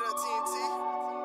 it up, TNT.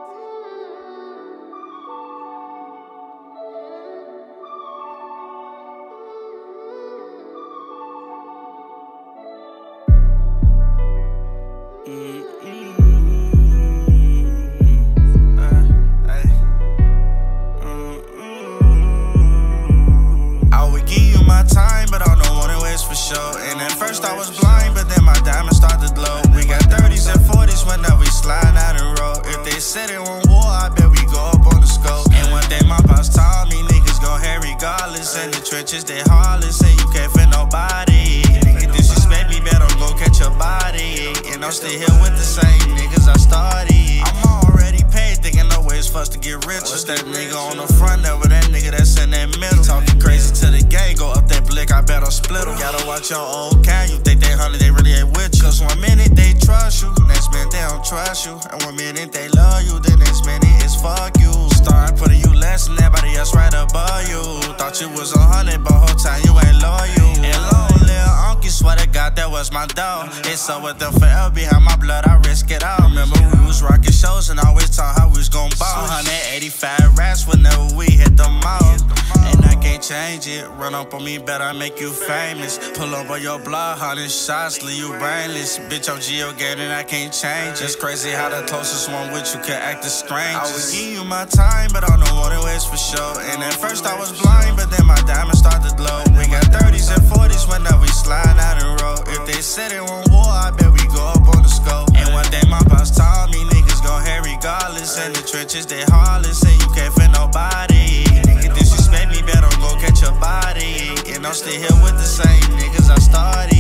I would give you my time, but I don't want it waste for sure. And at first I was blind, but then my diamonds started to glow. We got 30s and 40s whenever we slide out and roll. If they said it won't war, I bet we go up on the scope. And one day my boss told me niggas gon' hate regardless. In the trenches they heartless, and you can't fit nobody. Nigga disrespect me, better go catch your body. And I'm still here with the same niggas I started. I'm already paid, thinking no ways for us to get rich. What's that nigga on the front there with that nigga that's in that middle? Talking crazy to the gang, go up that blick, I bet I'll split em. Gotta watch your own kind, you think they honey, they really ain't with you. Cause one minute they trust you, next minute they don't trust you. And one minute they love you, the next minute it's fuck you. Start putting you less and everybody else right above you. Thought you was 100, but whole time you ain't loyal. And long little uncle, swear to God that was my dog. It's up with them forever, behind my blood, I risk it all. Remember we was rocking shows and always talk how we was gon' ball. 185 rats whenever we hit the mall. And I can't change it, run up on me, better make you famous. Pull up on your block, 100 shots, leave you brainless. Bitch, I'm Geo-gated and I can't change. It's crazy how the closest one with you can act a stranger. I would give you my time, but I don't want it waste for sure. And at first I was blind, but then my diamonds started to glow. We got 30s and 40s whenever we slide out and roll. If they said it won't war, I bet we go up on the scope. And one day my boss told me niggas gon' hate regardless. In the trenches they heartless, and you can't fit nobody. Nigga disrespect me, better go catch your body. And I'm still here with the same niggas I started.